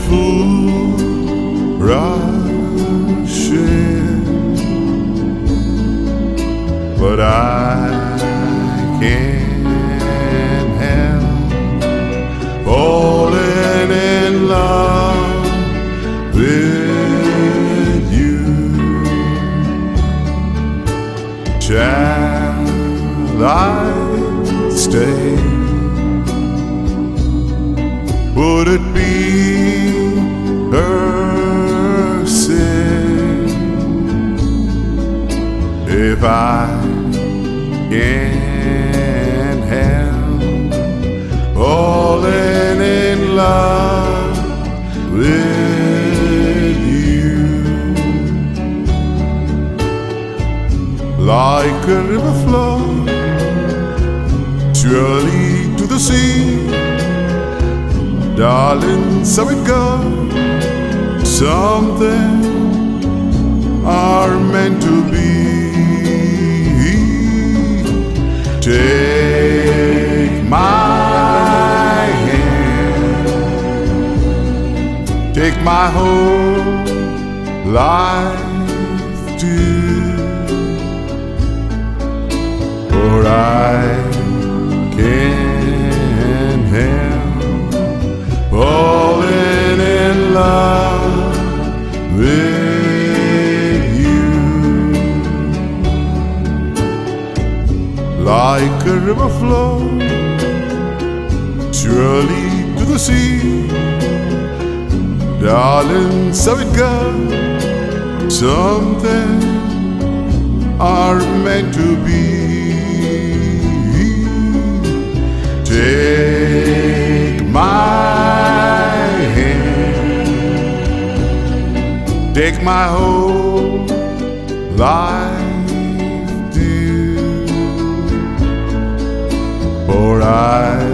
full rushing, but I can't help falling in love with you. Shall I stay? Would it be her sin if I can't help falling in love with you? Like a river flow surely to the sea, darling, so it goes. Something are meant to be. Take my hand, take my whole life too, for I can't help falling in love with you. Like a river flow surely to the sea, darling, so it goes. Something are meant to be. Take my hand, take my whole life, dear, for I